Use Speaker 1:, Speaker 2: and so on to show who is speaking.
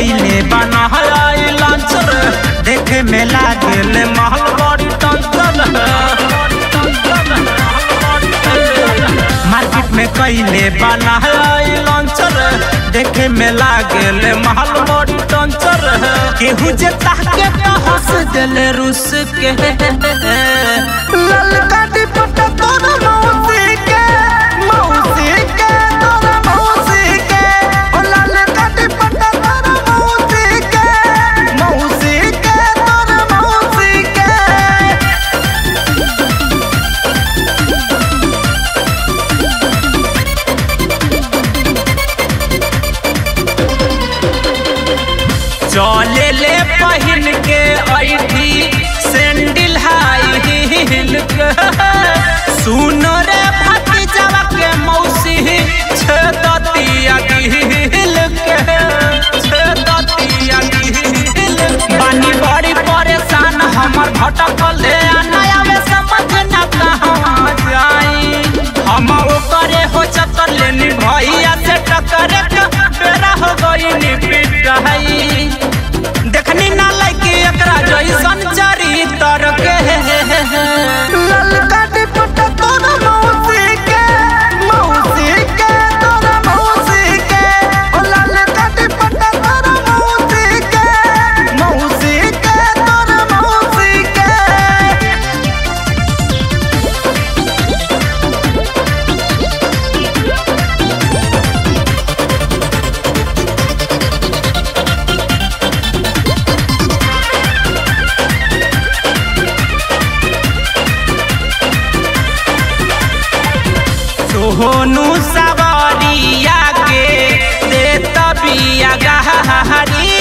Speaker 1: कैले बना लांचर देखे में लागल महल बड़ी टंचल। मार्केट में कैले बना लांचर देखे में लागल महल बड़ी टंचर। केहू जे ताके हंस दिल रुस के ललका दुपट्टा तोरा मौसी के मौसी के तोरा मौसी के ओ ललका दुपट्टा तोरा मौसी के मौसी के तोरा मौसी के। चले ले पहिन के ऐठी सैंडल हाई हिल के सुनो रे भतीजवा के मौसी छेदतिया गिल के छेदतिया गिल बानी बड़ी परेशान हमर भटकल नया में समझ न कहां जाई। हम ओकरे हो चक्कर लेनी भैया से टक्कर बेरा हो गई नी पिटाई। देखनी ना लगी एकरा जैसन चरित्र के ललका दुपट्टा तोरा मौसी के मौसी के तोरा मौसी के ओ ललका दुपट्टा तोरा मौसी के मौसी के तोरा मौसी के। सोनू सवारिया के दे तबिया गहरी